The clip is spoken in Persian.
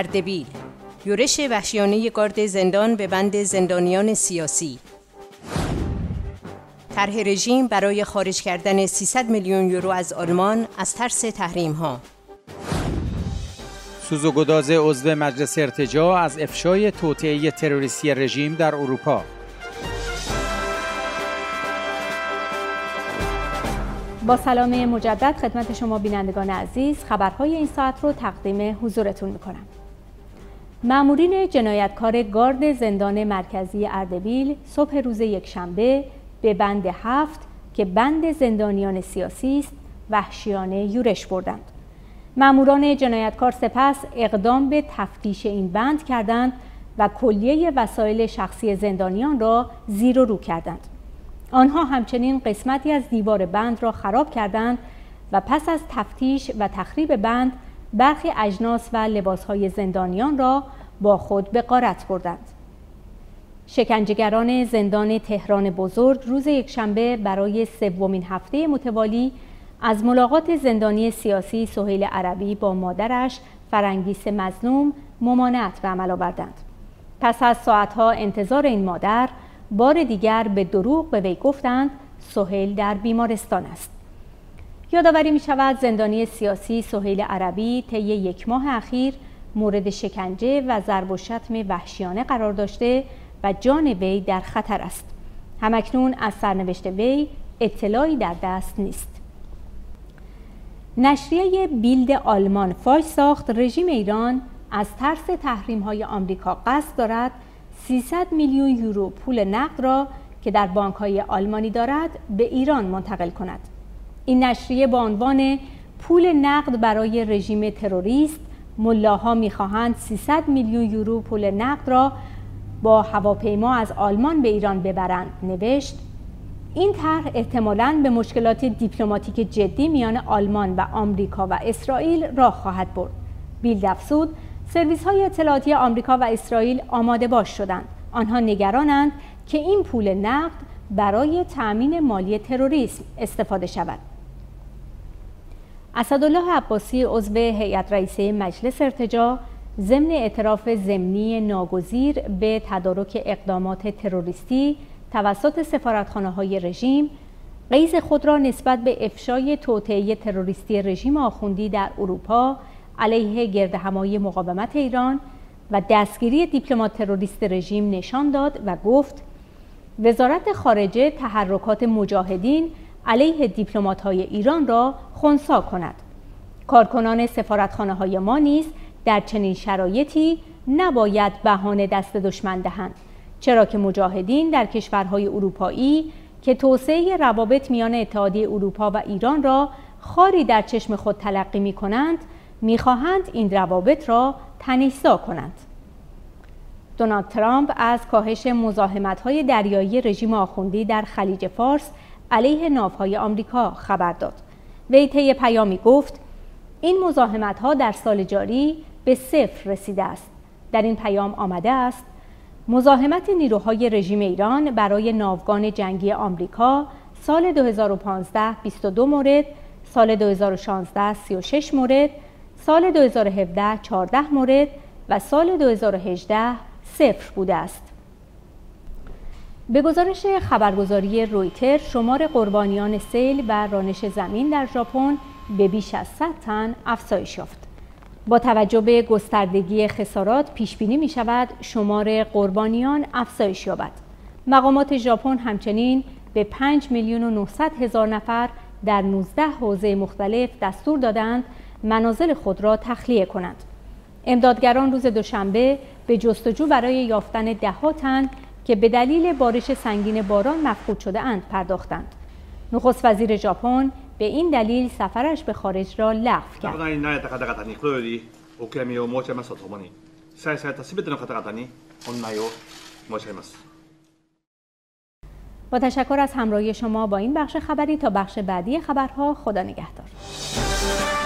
اردبیل، یورش وحشیانه گارد زندان به بند زندانیان سیاسی. طرح رژیم برای خارج کردن 300 میلیون یورو از آلمان از ترس تحریم‌ها. سوز و گداز عضو مجلس ارتجاع از افشای توطئه تروریستی رژیم در اروپا. با سلام مجدد خدمت شما بینندگان عزیز، خبرهای این ساعت رو تقدیم حضورتون میکنم. مامورین جنایتکار گارد زندان مرکزی اردبیل صبح روز یکشنبه به بند 7 که بند زندانیان سیاسی است وحشیانه یورش بردند. ماموران جنایتکار سپس اقدام به تفتیش این بند کردند و کلیه وسایل شخصی زندانیان را زیر و رو کردند. آنها همچنین قسمتی از دیوار بند را خراب کردند و پس از تفتیش و تخریب بند برخی اجناس و لباسهای زندانیان را با خود به غارت بردند. شکنجهگران زندان تهران بزرگ روز یکشنبه برای سومین هفته متوالی از ملاقات زندانی سیاسی سهیل عربی با مادرش فرنگیس مظلوم ممانعت به عمل آوردند. پس از ساعتها انتظار این مادر، بار دیگر به دروغ به وی گفتند سهیل در بیمارستان است. یادآوری می شود زندانی سیاسی سهیل عربی طی یک ماه اخیر مورد شکنجه و ضرب و شتم وحشیانه قرار داشته و جان وی در خطر است. همکنون از سرنوشت وی اطلاعی در دست نیست. نشریه بیلد آلمان فاش ساخت رژیم ایران از ترس تحریم‌های آمریکا قصد دارد 300 میلیون یورو پول نقد را که در بانک‌های آلمانی دارد به ایران منتقل کند. این نشریه با عنوان پول نقد برای رژیم تروریست، ملاها می‌خواهند 300 میلیون یورو پول نقد را با هواپیما از آلمان به ایران ببرند نوشت: این طرح احتمالاً به مشکلات دیپلماتیک جدی میان آلمان و آمریکا و اسرائیل راه خواهد برد. بیلد افزود: سرویس‌های اطلاعاتی آمریکا و اسرائیل آماده باش شدند. آنها نگرانند که این پول نقد برای تأمین مالی تروریسم استفاده شود. اسدالله عباسی عضو هیئت رئیسه مجلس ارتجاع ضمن اعتراف ضمنی ناگزیر به تدارک اقدامات تروریستی توسط سفارتخانه‌های رژیم غیظ خود را نسبت به افشای توطئه تروریستی رژیم آخوندی در اروپا علیه گردهمایی مقاومت ایران و دستگیری دیپلمات تروریست رژیم نشان داد و گفت وزارت خارجه تحرکات مجاهدین علیه دیپلمات‌های ایران را خنثی کند. کارکنان سفارتخانه‌های ما نیز در چنین شرایطی نباید بهانه دست دشمن دهند، چرا که مجاهدین در کشورهای اروپایی که توسعه روابط میان اتحادیه اروپا و ایران را خاری در چشم خود تلقی می‌کنند، می‌خواهند این روابط را تنش‌زا کنند. دونالد ترامپ از کاهش مزاحمت‌های دریایی رژیم آخوندی در خلیج فارس علیه ناوهای آمریکا خبر داد. وی طی پیامی گفت: این مزاحمت‌ها در سال جاری به صفر رسیده است. در این پیام آمده است: مزاحمت نیروهای رژیم ایران برای ناوگان جنگی آمریکا سال 2015 22 مورد، سال 2016 36 مورد، سال 2017 14 مورد و سال 2018 صفر بوده است. به گزارش خبرگزاری رویتر، شمار قربانیان سیل و رانش زمین در ژاپن به بیش از 100 تن افزایش یافت. با توجه به گستردگی خسارات پیش بینی می شود شمار قربانیان افزایش یابد. مقامات ژاپن همچنین به 5,900,000 نفر در 19 حوزه مختلف دستور دادند منازل خود را تخلیه کنند. امدادگران روز دوشنبه به جستجو برای یافتن ده‌ها تن که به دلیل بارش سنگین باران مفقود شده اند پرداختند. نخست وزیر ژاپن به این دلیل سفرش به خارج را لغو کرد. با تشکر از همراهی شما با این بخش خبری، تا بخش بعدی خبرها خدا نگهدار.